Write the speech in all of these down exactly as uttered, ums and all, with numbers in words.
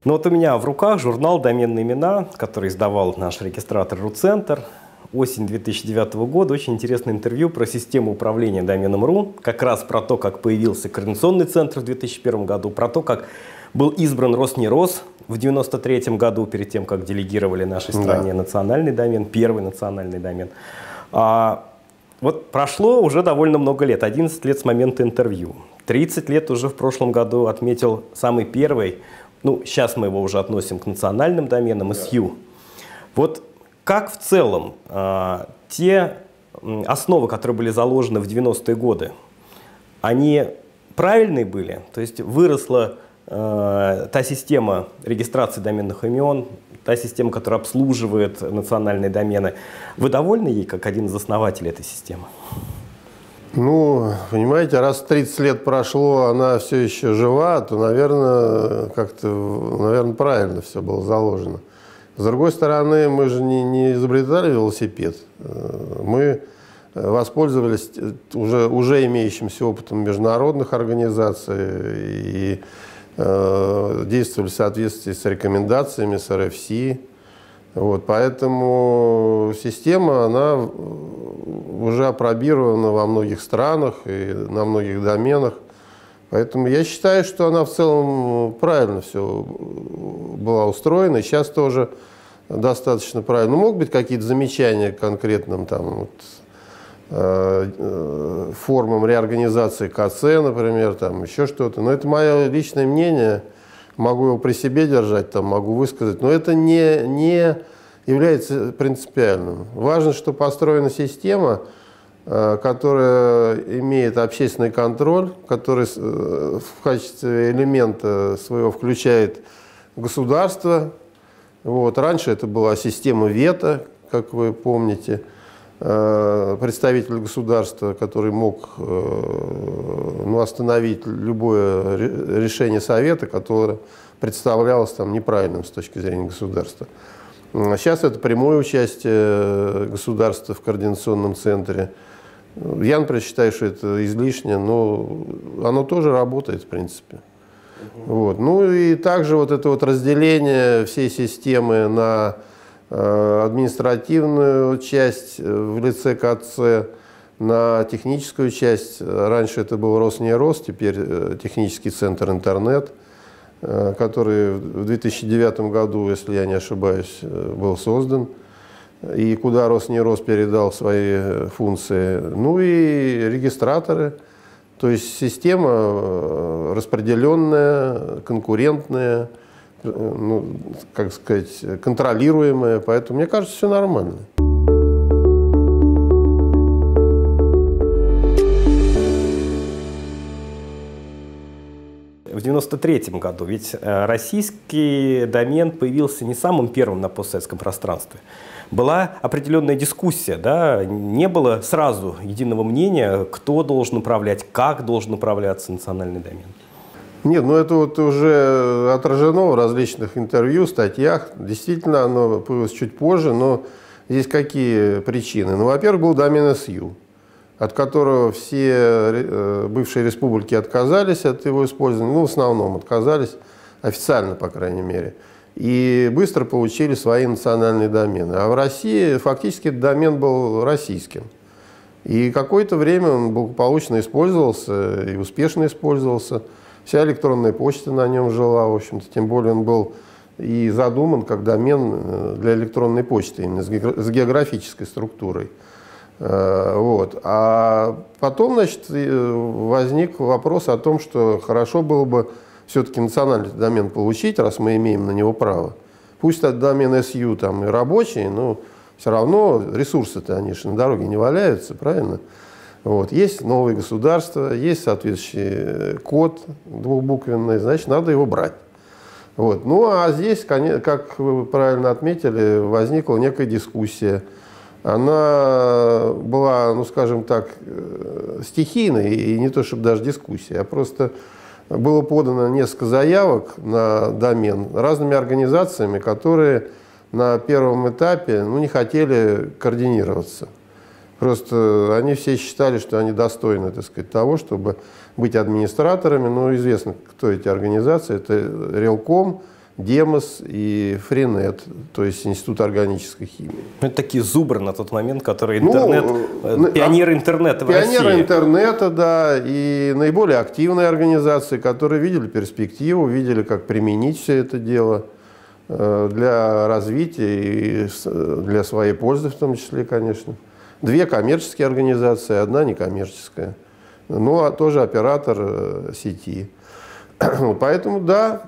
Ну вот у меня в руках журнал «Доменные имена», который издавал наш регистратор РУ-центр. Осень две тысячи девятого года. Очень интересное интервью про систему управления доменом точка ру. Как раз про то, как появился координационный центр в две тысячи первом году, про то, как был избран Роснерос в девяносто третьем году, перед тем, как делегировали нашей стране да. национальный домен, первый национальный домен. А, вот прошло уже довольно много лет, одиннадцать лет с момента интервью. тридцать лет уже в прошлом году отметил самый первый, ну, сейчас мы его уже относим к национальным доменам, эс ю. Вот как в целом э, те основы, которые были заложены в девяностые годы, они правильные были? То есть выросла э, та система регистрации доменных имен, та система, которая обслуживает национальные домены. Вы довольны ей как один из основателей этой системы? Ну, понимаете, раз тридцать лет прошло, она все еще жива, то, наверное, как-то, наверное, правильно все было заложено. С другой стороны, мы же не, не изобретали велосипед. Мы воспользовались уже, уже имеющимся опытом международных организаций и э, действовали в соответствии с рекомендациями, с эр эф си. Вот, поэтому система, она уже апробирована во многих странах и на многих доменах. Поэтому я считаю, что она в целом правильно все была устроена. И сейчас тоже достаточно правильно. Ну, могут быть какие-то замечания к конкретным там, вот, э, э, формам реорганизации ка цэ, например, там, еще что-то. Но это мое личное мнение. Могу его при себе держать, там, могу высказать. Но это не, не является принципиальным. Важно, что построена система, которая имеет общественный контроль, который в качестве элемента своего включает государство. Вот. Раньше это была система вето, как вы помните, представитель государства, который мог ну, остановить любое решение совета, которое представлялось там, неправильным с точки зрения государства. Сейчас это прямое участие государства в координационном центре. Я, например, считаю, что это излишне, но оно тоже работает, в принципе. Угу. Вот. Ну и также вот это вот разделение всей системы на э, административную часть в лице ка цэ, на техническую часть. Раньше это был Роснерос, теперь э, технический центр интернет, э, который в две тысячи девятом году, если я не ошибаюсь, был создан. И куда Роснерос передал свои функции. Ну и регистраторы. То есть система распределенная, конкурентная, ну, как сказать, контролируемая. Поэтому, мне кажется, все нормально. В девяносто третьем году ведь российский домен появился не самым первым на постсоветском пространстве. Была определенная дискуссия, да? Не было сразу единого мнения, кто должен управлять, как должен управляться национальный домен. Нет, ну это вот уже отражено в различных интервью, статьях. Действительно, оно появилось чуть позже, но здесь какие причины? Ну, во-первых, был домен эс ю, от которого все бывшие республики отказались от его использования, ну, в основном отказались, официально, по крайней мере, и быстро получили свои национальные домены. А в России фактически этот домен был российским. И какое-то время он благополучно использовался и успешно использовался. Вся электронная почта на нем жила, в общем-то, тем более он был и задуман как домен для электронной почты, именно с географической структурой. Вот. А потом, значит, возник вопрос о том, что хорошо было бы все-таки национальный домен получить, раз мы имеем на него право. Пусть этот домен эс ю там и рабочий, но все равно ресурсы-то, они же на дороге не валяются, правильно? Вот. Есть новые государства, есть соответствующий код двухбуквенный, значит, надо его брать. Вот. Ну а здесь, как вы правильно отметили, возникла некая дискуссия. Она была, ну скажем так, стихийной, и не то чтобы даже дискуссия, а просто было подано несколько заявок на домен разными организациями, которые на первом этапе ну, не хотели координироваться. Просто они все считали, что они достойны, так сказать, того, чтобы быть администраторами. Ну, известно, кто эти организации. Это Релком, Демос и Фринет, то есть Институт органической химии. Это такие зубры на тот момент, которые интернет, ну, пионеры интернета в России. Пионеры интернета, да, и наиболее активные организации, которые видели перспективу, видели, как применить все это дело для развития и для своей пользы в том числе, конечно. Две коммерческие организации, одна некоммерческая. Ну, а тоже оператор сети. Поэтому, да,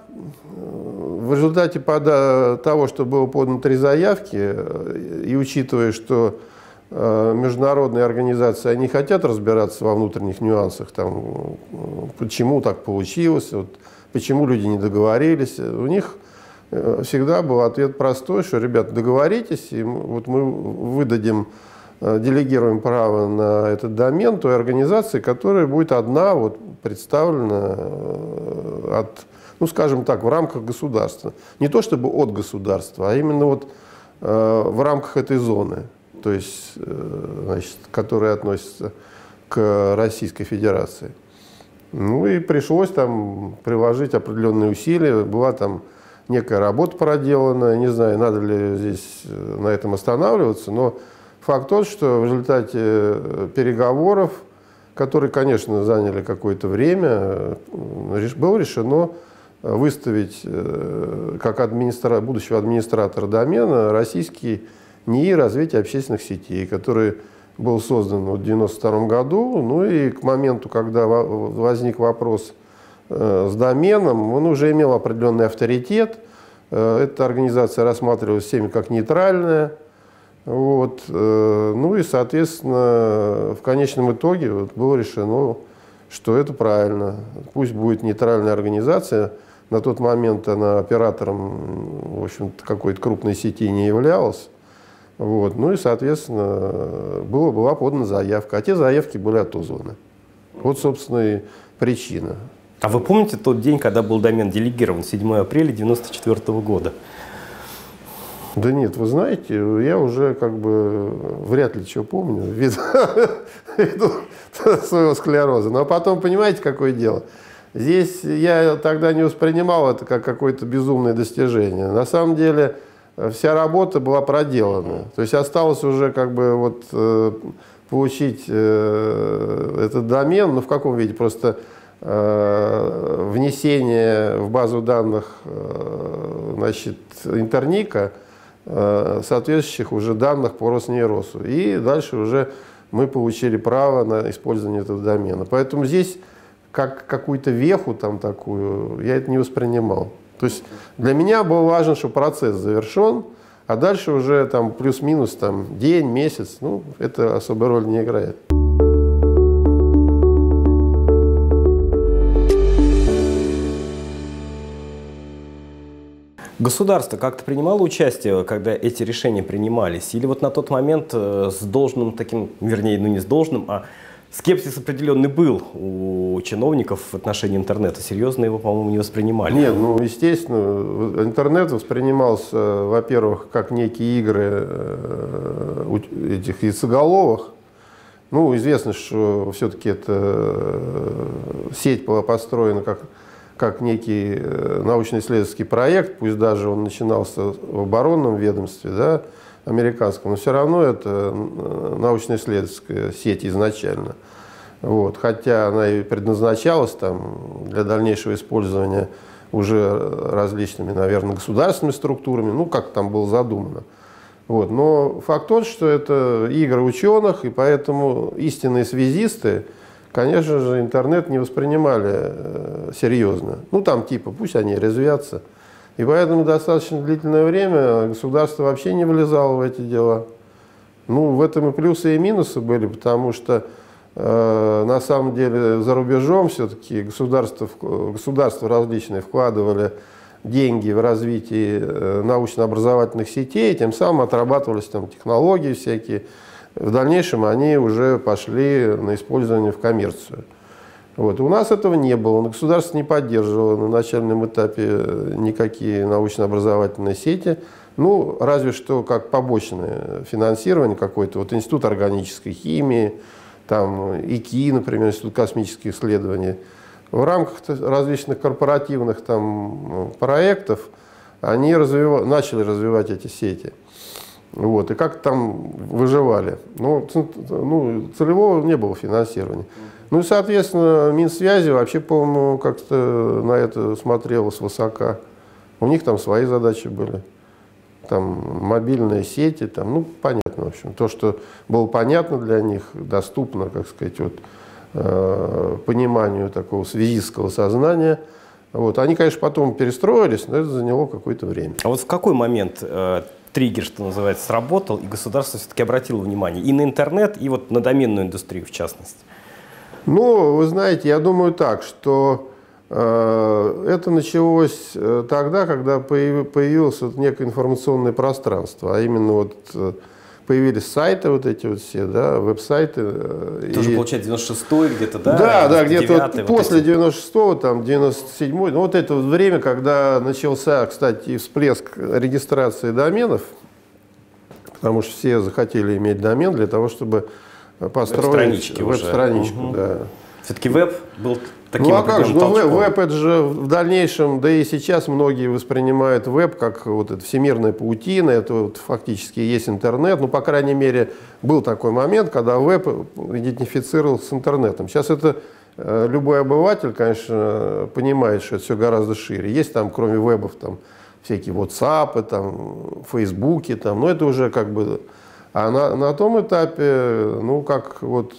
в результате того, что было подано три заявки, и учитывая, что международные организации, они хотят разбираться во внутренних нюансах, там, почему так получилось, вот, почему люди не договорились, у них всегда был ответ простой, что, ребята, договоритесь, и вот мы выдадим, делегируем право на этот домен той организации, которая будет одна вот, представлена от, ну, скажем так, в рамках государства. Не то чтобы от государства, а именно вот э, в рамках этой зоны, то есть, э, значит, которая относится к Российской Федерации. Ну и пришлось там приложить определенные усилия, была там некая работа проделана, не знаю, надо ли здесь на этом останавливаться, но факт тот, что в результате переговоров, которые, конечно, заняли какое-то время, было решено выставить как администра... будущего администратора домена российский НИИ развития общественных сетей, который был создан в девяносто втором году. Ну и к моменту, когда возник вопрос с доменом, он уже имел определенный авторитет. Эта организация рассматривалась всеми как нейтральная. Вот. Ну и, соответственно, в конечном итоге вот было решено, что это правильно. Пусть будет нейтральная организация. На тот момент она оператором, в общем-то, какой-то крупной сети не являлась. Вот. Ну и, соответственно, было, была подана заявка. А те заявки были отозваны. Вот, собственно, и причина. А вы помните тот день, когда был домен делегирован, седьмое апреля девяносто четвёртого года? Да нет, вы знаете, я уже как бы вряд ли что помню, ввиду своего склероза. Но потом, понимаете, какое дело? Здесь я тогда не воспринимал это как какое-то безумное достижение. На самом деле вся работа была проделана. То есть осталось уже как бы вот получить этот домен, но в каком виде? Просто внесение в базу данных, значит, Интерника соответствующих уже данных по Роснейросу. И дальше уже мы получили право на использование этого домена. Поэтому здесь как какую-то веху там такую я это не воспринимал. То есть для меня было важно, что процесс завершен, а дальше уже там плюс-минус там день, месяц, ну, это особой роли не играет. Государство как-то принимало участие, когда эти решения принимались? Или вот на тот момент с должным таким, вернее, ну не с должным, а скепсис определенный был у чиновников в отношении интернета? Серьезно его, по-моему, не воспринимали? Нет, ну, естественно, интернет воспринимался, во-первых, как некие игры этих яйцеголовых. Ну, известно, что все-таки эта сеть была построена как... как некий научно-исследовательский проект, пусть даже он начинался в оборонном ведомстве, да, американском, но все равно это научно-исследовательская сеть изначально. Вот. Хотя она и предназначалась там, для дальнейшего использования уже различными, наверное, государственными структурами, ну, как там было задумано. Вот. Но факт тот, что это игры ученых, и поэтому истинные связисты, конечно же, интернет не воспринимали э, серьезно. Ну, там типа, пусть они резвятся. И поэтому достаточно длительное время государство вообще не влезало в эти дела. Ну, в этом и плюсы, и минусы были, потому что э, на самом деле за рубежом все-таки государства, государства различные вкладывали деньги в развитие э, научно-образовательных сетей, тем самым отрабатывались там технологии всякие. В дальнейшем они уже пошли на использование в коммерцию. Вот. У нас этого не было. Государство не поддерживало на начальном этапе никакие научно-образовательные сети. Ну, разве что как побочное финансирование какое-то. Вот Институт органической химии, там ИКИ, например, Институт космических исследований. В рамках различных корпоративных там проектов они развива... начали развивать эти сети. Вот, и как там выживали. Ну, ну, целевого не было финансирования. Ну и, соответственно, Минсвязи вообще, по-моему, как-то на это смотрело свысока. У них там свои задачи были. Там мобильные сети, там, ну, понятно, в общем. То, что было понятно для них, доступно, как сказать, вот, э, пониманию такого связистского сознания. Вот. Они, конечно, потом перестроились, но это заняло какое-то время. А вот в какой момент э, триггер, что называется, сработал, и государство все-таки обратило внимание и на интернет, и вот на доменную индустрию в частности? Ну, вы знаете, я думаю так, что э, это началось тогда, когда появилось вот некое информационное пространство, а именно вот э, появились сайты вот эти вот все, да, веб-сайты. Тоже, и... получается, девяносто шестой где-то, да? Да, да, где-то вот вот после эти... девяносто шестого, там, девяносто седьмой, ну, вот это вот время, когда начался, кстати, всплеск регистрации доменов, потому что все захотели иметь домен для того, чтобы построить веб-страничку. Угу. Да. Все-таки веб был таким Ну а как же, ну, толчком. Веб это же в дальнейшем, да и сейчас многие воспринимают веб как вот это всемирная паутина, это вот фактически есть интернет. Ну, по крайней мере, был такой момент, когда веб идентифицировался с интернетом. Сейчас это э, любой обыватель, конечно, понимает, что это все гораздо шире. Есть там, кроме вебов, там всякие WhatsApp, там, Фейсбуки, там, но это уже как бы... А на, на том этапе, ну, как вот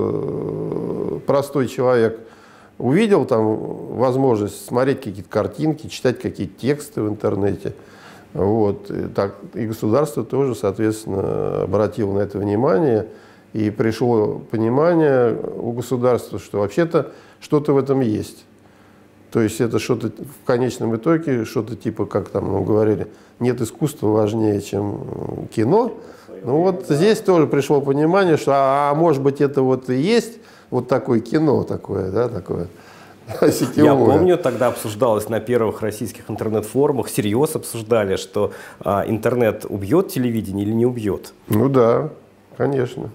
э, простой человек увидел там возможность смотреть какие-то картинки, читать какие-то тексты в интернете, вот, и, так, и государство тоже, соответственно, обратило на это внимание, и пришло понимание у государства, что вообще-то что-то в этом есть. То есть это что-то в конечном итоге, что-то типа, как там нам говорили, нет искусства важнее, чем кино. Ну вот здесь тоже пришло понимание, что, а, а может быть, это вот и есть вот такое кино, такое, да, такое сетевое. Я помню, тогда обсуждалось на первых российских интернет-форумах, всерьез обсуждали, что а, интернет убьет телевидение или не убьет. Ну да, конечно.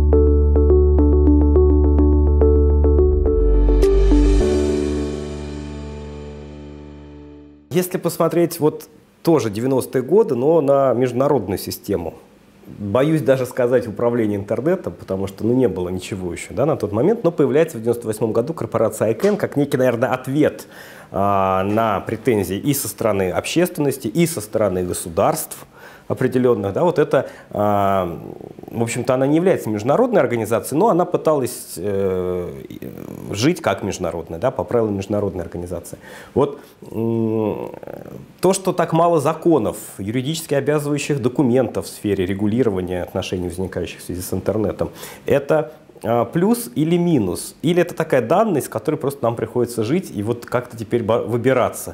Если посмотреть вот тоже девяностые годы, но на международную систему, боюсь даже сказать управление интернетом, потому что ну, не было ничего еще да, на тот момент, но появляется в девяносто восьмом году корпорация ICANN как некий, наверное, ответ а, на претензии и со стороны общественности, и со стороны государств определенных. Да, вот это, а, в общем-то, она не является международной организацией, но она пыталась э, жить как международная, да, по правилам международной организации. Вот то, что так мало законов, юридически обязывающих документов в сфере регулирования отношений, возникающих в связи с интернетом, это а, плюс или минус? Или это такая данность, с которой просто нам приходится жить и вот как-то теперь выбираться?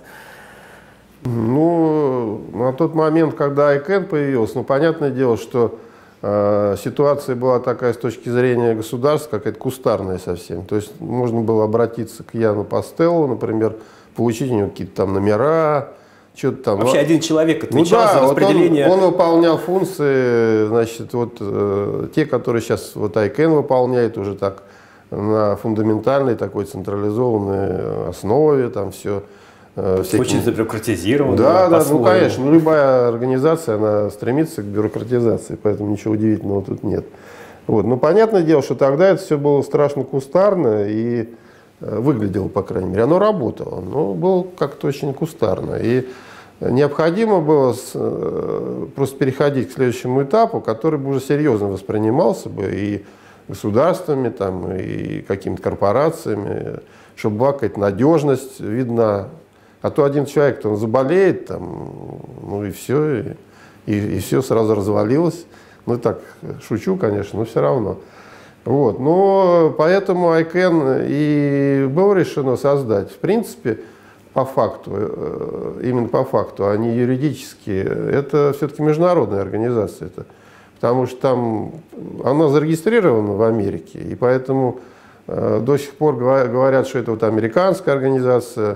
Ну, на тот момент, когда ICANN появился, ну, понятное дело, что э, ситуация была такая с точки зрения государства, какая-то кустарная совсем. То есть можно было обратиться к Яну Пастеллу, например, получить у него какие-то там номера, что-то там. Вообще один человек отвечал ну, да, за распределение. Вот он, он выполнял функции, значит, вот э, те, которые сейчас вот ICANN выполняет уже так на фундаментальной такой централизованной основе, там все. Всяким... Очень забюрократизировано. Да, да, ну конечно, ну, любая организация, она стремится к бюрократизации, поэтому ничего удивительного тут нет. Вот. Ну, понятное дело, что тогда это все было страшно кустарно и э, выглядело, по крайней мере. Оно работало, но было как-то очень кустарно. И необходимо было с, э, просто переходить к следующему этапу, который бы уже серьезно воспринимался бы и государствами, там, и какими-то корпорациями, чтобы была какая-то надежность видна. А то один человек, он заболеет, там, ну и все, и, и, и все сразу развалилось. Ну так, шучу, конечно, но все равно. Вот. Но поэтому ICANN и было решено создать. В принципе, по факту, именно по факту, а не юридически, это все-таки международная организация. Это, потому что там она зарегистрирована в Америке, и поэтому э, до сих пор говорят, что это вот американская организация.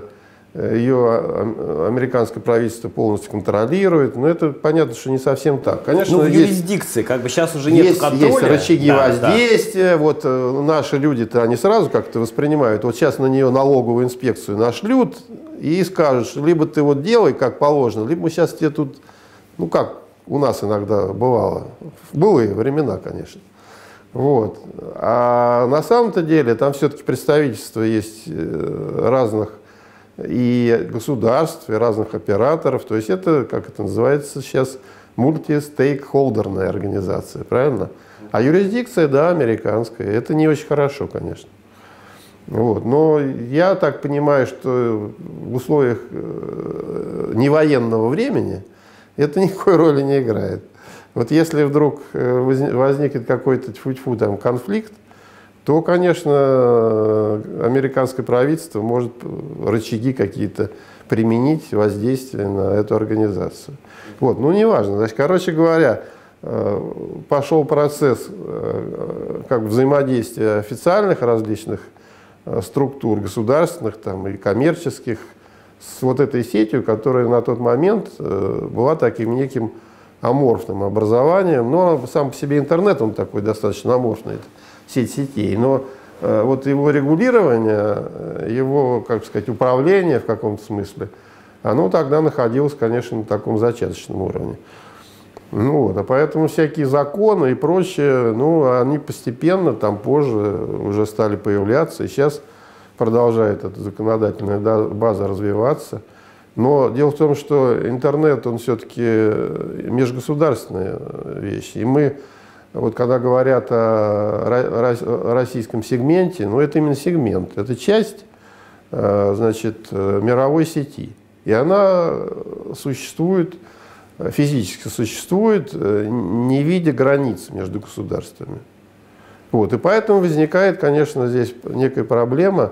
ее американское правительство полностью контролирует, но это понятно, что не совсем так. Конечно, ну, в есть, юрисдикции, как бы сейчас уже нет есть, контроля. Есть рычаги да, воздействия, да. вот наши люди-то, они сразу как-то воспринимают, вот сейчас на нее налоговую инспекцию нашлют и скажут, либо ты вот делай как положено, либо мы сейчас тебе тут, ну как у нас иногда бывало, в былые времена, конечно. Вот. А на самом-то деле там все-таки представительство есть разных и государств, и разных операторов. То есть это, как это называется сейчас, мультистейкхолдерная организация, правильно? А юрисдикция, да, американская. Это не очень хорошо, конечно. Вот. Но я так понимаю, что в условиях невоенного времени это никакой роли не играет. Вот если вдруг возникнет какой-то тьфу-тьфу там конфликт, то, конечно, американское правительство может рычаги какие-то применить, воздействие на эту организацию. Вот, ну, неважно. Значит, короче говоря, пошел процесс как бы взаимодействия официальных различных структур, государственных там, и коммерческих, с вот этой сетью, которая на тот момент была таким неким аморфным образованием. Но сам по себе интернет, он такой достаточно аморфный, сеть сетей. Но э, вот его регулирование, его, как сказать, управление в каком-то смысле, оно тогда находилось, конечно, на таком зачаточном уровне. Ну, вот, а поэтому всякие законы и прочее, ну, они постепенно, там позже уже стали появляться. И сейчас продолжает эта законодательная база развиваться. Но дело в том, что интернет, он все-таки межгосударственная вещь. И мы, вот когда говорят о российском сегменте, ну это именно сегмент, это часть, значит, мировой сети. И она существует, физически существует, не видя границ между государствами. Вот. И поэтому возникает, конечно, здесь некая проблема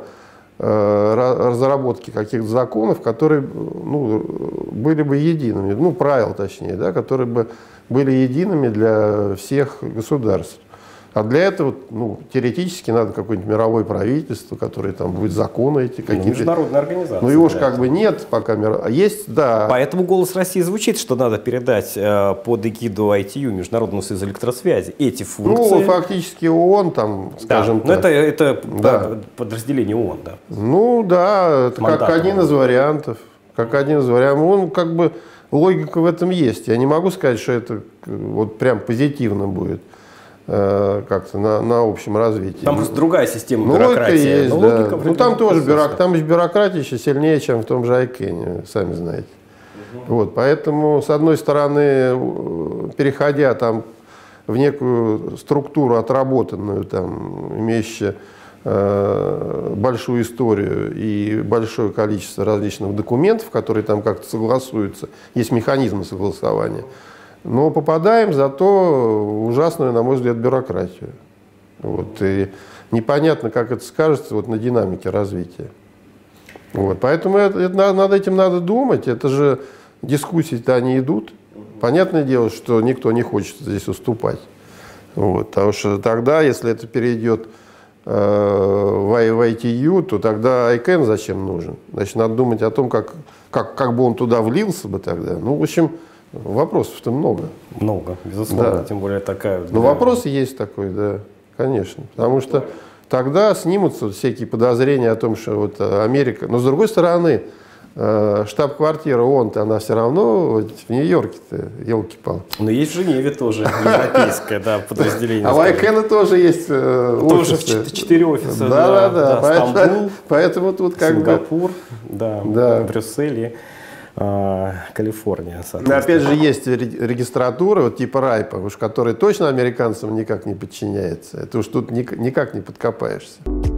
разработки каких-то законов, которые, ну, были бы едиными, ну, правил точнее, да, которые бы были едиными для всех государств. А для этого, ну, теоретически надо какое-нибудь мировое правительство, которое там будет законы эти какие-то. Ну, международная организация. Ну, его же как бы нет пока. А есть, да. Поэтому «Голос России» звучит, что надо передать э, под эгиду ай ти ю, Международному союзу электросвязи, эти функции. Ну, фактически ООН там, скажем да, так. Но это, это да. подразделение ООН, да. Ну, да, это как один из вариантов. Как один из вариантов. Он как бы, логика в этом есть. Я не могу сказать, что это вот прям позитивно будет. Как-то на, на общем развитии. Там просто другая система ну, бюрократии. Есть, но да. Ну там тоже бюрок, там бюрократия еще сильнее, чем в том же айкэне, сами знаете. Угу. Вот, поэтому, с одной стороны, переходя там в некую структуру отработанную, там, имеющую э, большую историю и большое количество различных документов, которые там как-то согласуются, есть механизмы согласования. Но попадаем зато в ужасную, на мой взгляд, бюрократию. Вот. И непонятно, как это скажется вот на динамике развития. Вот. Поэтому это, это, над этим надо думать. Это же дискуссии-то они идут. Понятное дело, что никто не хочет здесь уступать. Вот. Потому что тогда, если это перейдет э, в ай ти ю, то тогда айкэн зачем нужен? Значит, надо думать о том, как, как, как бы он туда влился бы тогда. Ну, в общем, вопросов-то много. Много, безусловно, да. Тем более такая... Но вопрос есть такой, да, конечно. Потому что тогда снимутся всякие подозрения о том, что вот Америка... Но с другой стороны, штаб-квартира ООН-то, она все равно вот в Нью-Йорке-то, елки-палки. Но есть в Женеве тоже европейское, да, подразделение. А в айкэне тоже есть офисы. Тоже четыре офиса. Да, да, да. Стамбул, поэтому тут как бы... Сингапур, да, Брюссель и Калифорния. Опять же, есть регистратура, вот типа райпа, уж которая точно американцам никак не подчиняется. Это уж тут никак не подкопаешься.